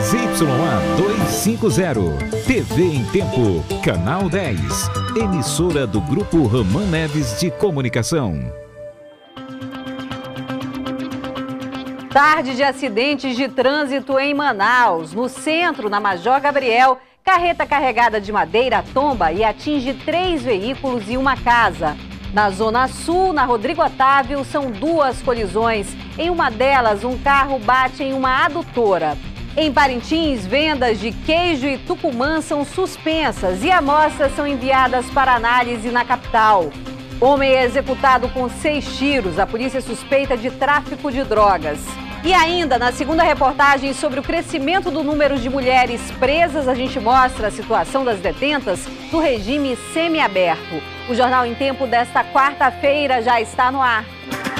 ZYA 250, TV em Tempo, Canal 10, emissora do Grupo Ramã Neves de Comunicação. Tarde de acidentes de trânsito em Manaus. No centro, na Major Gabriel, carreta carregada de madeira tomba e atinge 3 veículos e uma casa. Na Zona Sul, na Rodrigo Otávio, são 2 colisões. Em uma delas, um carro bate em uma adutora. Em Parintins, vendas de queijo e tucumã são suspensas e amostras são enviadas para análise na capital. Homem é executado com 6 tiros. A polícia suspeita de tráfico de drogas. E ainda, na segunda reportagem sobre o crescimento do número de mulheres presas, a gente mostra a situação das detentas no regime semiaberto. O Jornal em Tempo desta quarta-feira já está no ar.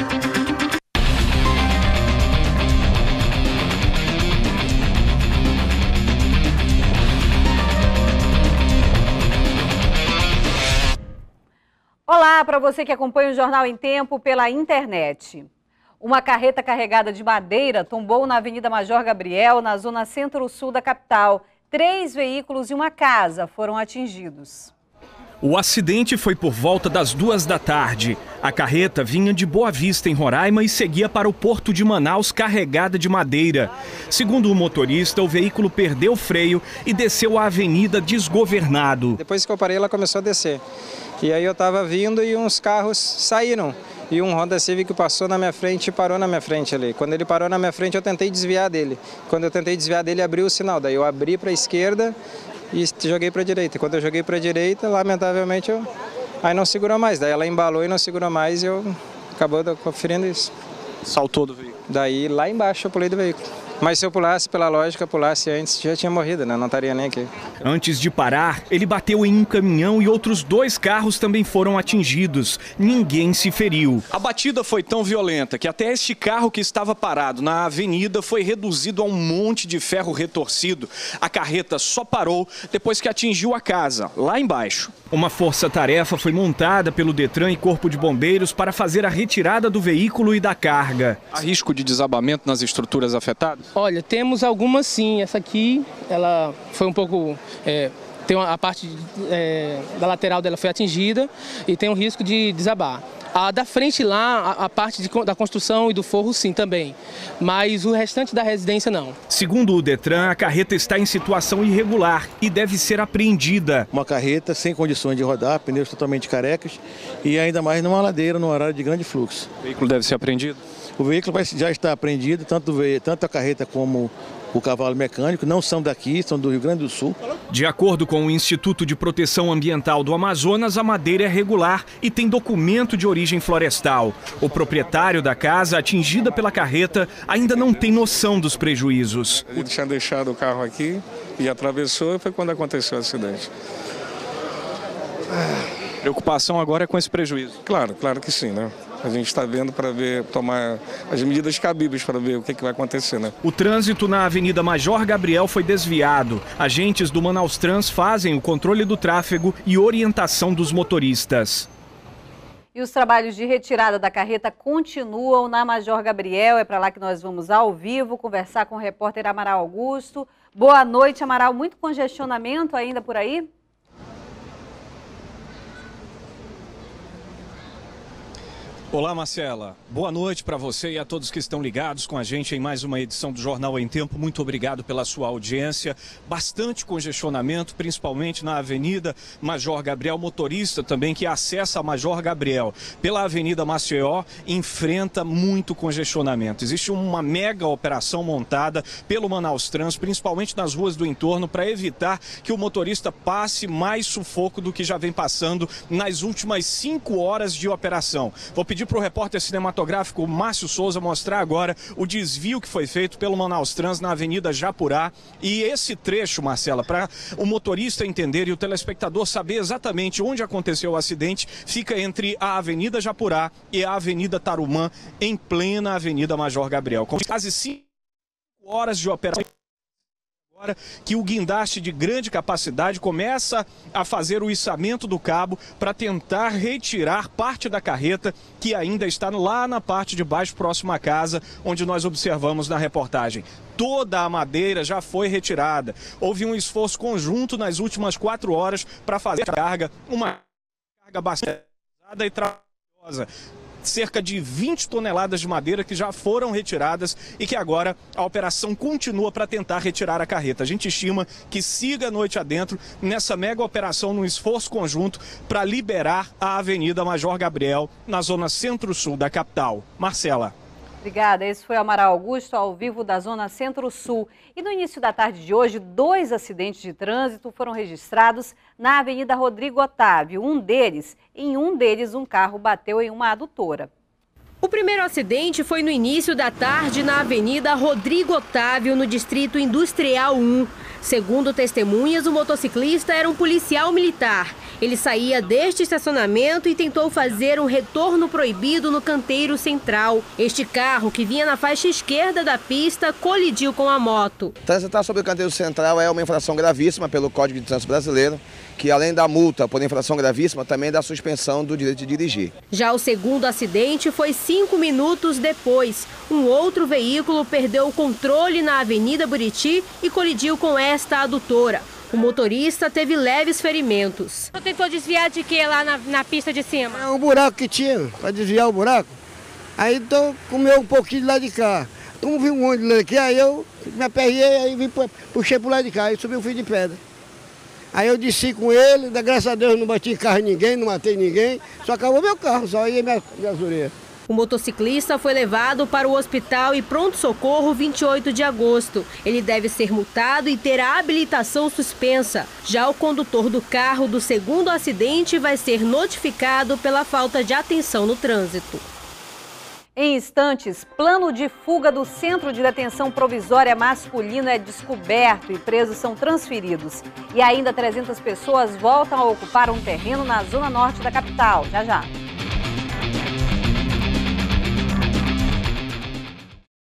Olá para você que acompanha o Jornal em Tempo pela internet. Uma carreta carregada de madeira tombou na Avenida Major Gabriel, na zona centro-sul da capital. 3 veículos e uma casa foram atingidos. O acidente foi por volta das 2 da tarde. A carreta vinha de Boa Vista, em Roraima, e seguia para o porto de Manaus carregada de madeira. Segundo o motorista, o veículo perdeu o freio e desceu a avenida desgovernado. Depois que eu parei, ela começou a descer. E aí eu estava vindo e uns carros saíram. E um Honda Civic passou na minha frente e parou na minha frente ali. Quando ele parou na minha frente, eu tentei desviar dele. Quando eu tentei desviar dele, abriu o sinal. Daí eu abri para a esquerda e joguei para a direita. Quando eu joguei para a direita, lamentavelmente, aí não segurou mais. Daí ela embalou e não segurou mais e eu acabou conferindo isso. Saltou do veículo? Daí lá embaixo eu pulei do veículo. Mas se eu pulasse, pela lógica, pulasse antes, já tinha morrido, né? Não estaria nem aqui. Antes de parar, ele bateu em um caminhão e outros 2 carros também foram atingidos. Ninguém se feriu. A batida foi tão violenta que até este carro que estava parado na avenida foi reduzido a um monte de ferro retorcido. A carreta só parou depois que atingiu a casa, lá embaixo. Uma força-tarefa foi montada pelo Detran e Corpo de Bombeiros para fazer a retirada do veículo e da carga. Há risco de desabamento nas estruturas afetadas? Olha, temos algumas sim. Essa aqui, ela foi um pouco... tem a parte da lateral dela foi atingida e tem um risco de desabar. A da frente lá, a parte da construção e do forro sim também, mas o restante da residência não. Segundo o Detran, a carreta está em situação irregular e deve ser apreendida. Uma carreta sem condições de rodar, pneus totalmente carecas e ainda mais numa ladeira, num horário de grande fluxo. O veículo deve ser apreendido? O veículo já está apreendido, tanto a carreta como o cavalo mecânico, não são daqui, são do Rio Grande do Sul. De acordo com o Instituto de Proteção Ambiental do Amazonas, a madeira é regular e tem documento de origem florestal. O proprietário da casa, atingida pela carreta, ainda não tem noção dos prejuízos. Ele tinha deixado o carro aqui e atravessou e foi quando aconteceu o acidente. Preocupação agora é com esse prejuízo? Claro que sim, né? A gente está vendo para ver, tomar as medidas cabíveis para ver o que vai acontecer, né? O trânsito na Avenida Major Gabriel foi desviado. Agentes do Manaus Trans fazem o controle do tráfego e orientação dos motoristas. E os trabalhos de retirada da carreta continuam na Major Gabriel. É para lá que nós vamos ao vivo conversar com o repórter Amaral Augusto. Boa noite, Amaral. Muito congestionamento ainda por aí? Olá, Marcela. Boa noite para você e a todos que estão ligados com a gente em mais uma edição do Jornal em Tempo. Muito obrigado pela sua audiência. Bastante congestionamento, principalmente na Avenida Major Gabriel. Motorista também que acessa a Major Gabriel pela Avenida Maceió enfrenta muito congestionamento. Existe uma mega operação montada pelo Manaus Trans, principalmente nas ruas do entorno, para evitar que o motorista passe mais sufoco do que já vem passando nas últimas 5 horas de operação. Vou pedir para o repórter cinematográfico Márcio Souza mostrar agora o desvio que foi feito pelo Manaus Trans na Avenida Japurá. E esse trecho, Marcela, para o motorista entender e o telespectador saber exatamente onde aconteceu o acidente, fica entre a Avenida Japurá e a Avenida Tarumã, em plena Avenida Major Gabriel. Com quase 5 horas de operação. que o guindaste de grande capacidade começa a fazer o içamento do cabo para tentar retirar parte da carreta que ainda está lá na parte de baixo, próximo à casa, onde nós observamos na reportagem. Toda a madeira já foi retirada. Houve um esforço conjunto nas últimas 4 horas para fazer a carga, uma carga bastante pesada e trabalhosa. Cerca de 20 toneladas de madeira que já foram retiradas e que agora a operação continua para tentar retirar a carreta. A gente estima que siga a noite adentro nessa mega operação, num esforço conjunto para liberar a Avenida Major Gabriel, na zona centro-sul da capital. Marcela. Obrigada. Esse foi Amaral Augusto, ao vivo da zona centro-sul. E no início da tarde de hoje, 2 acidentes de trânsito foram registrados na Avenida Rodrigo Otávio. Em um deles, um carro bateu em uma adutora. O primeiro acidente foi no início da tarde na Avenida Rodrigo Otávio, no Distrito Industrial 1. Segundo testemunhas, o motociclista era um policial militar. Ele saía deste estacionamento e tentou fazer um retorno proibido no canteiro central. Este carro, que vinha na faixa esquerda da pista, colidiu com a moto. Transitar sobre o canteiro central é uma infração gravíssima pelo Código de Trânsito Brasileiro, que além da multa por infração gravíssima, também dá suspensão do direito de dirigir. Já o segundo acidente foi 5 minutos depois. Um outro veículo perdeu o controle na Avenida Buriti e colidiu com esta adutora. O motorista teve leves ferimentos. Você tentou desviar de quê lá na pista de cima? É um buraco que tinha, para desviar o buraco. Aí então comeu um pouquinho de lá de cá. Como vi um ônibus lá aqui, aí eu me aperrei, aí puxei pro lado de cá, aí subi um fio de pedra. Aí eu desci com ele, graças a Deus não bati em carro em ninguém, não matei ninguém, só acabou meu carro, só aí minhas orelhas. O motociclista foi levado para o hospital e pronto-socorro 28 de agosto. Ele deve ser multado e ter a habilitação suspensa. Já o condutor do carro do segundo acidente vai ser notificado pela falta de atenção no trânsito. Em instantes, plano de fuga do Centro de Detenção Provisória Masculino é descoberto e presos são transferidos. E ainda 300 pessoas voltam a ocupar um terreno na zona norte da capital. Já já.